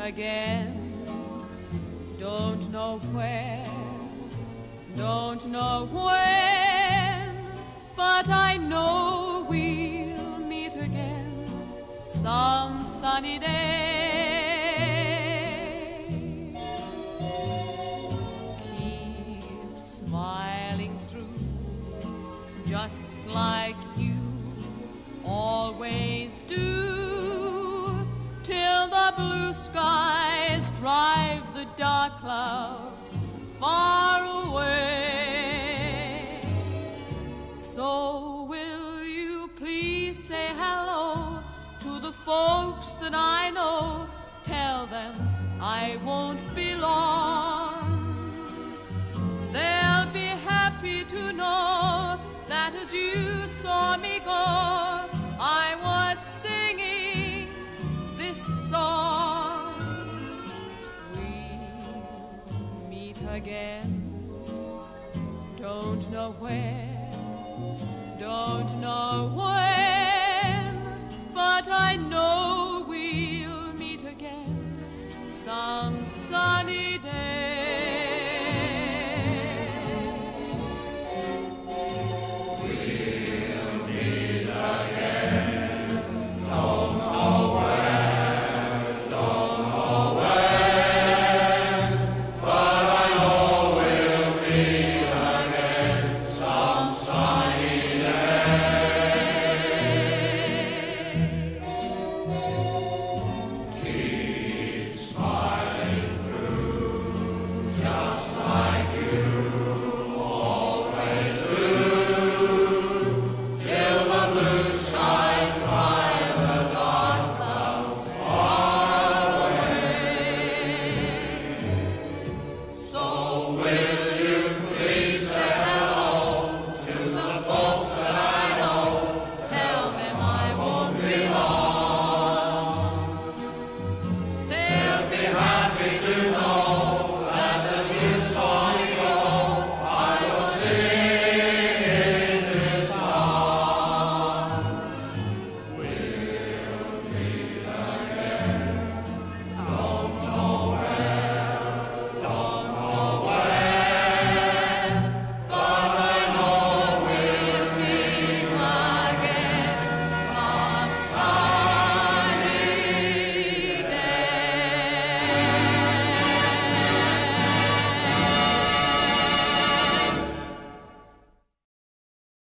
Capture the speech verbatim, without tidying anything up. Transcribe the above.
again. Don't know where, don't know when, but I know we'll meet again some sunny day. Keep smiling through, just like you always do, till the blue skies drive the dark clouds far away. So will you please say hello to the folks that I know? Tell them I won't be long. They'll be happy to know that as you saw me go, I was singing this song. We'll meet again. Don't know where, don't know where,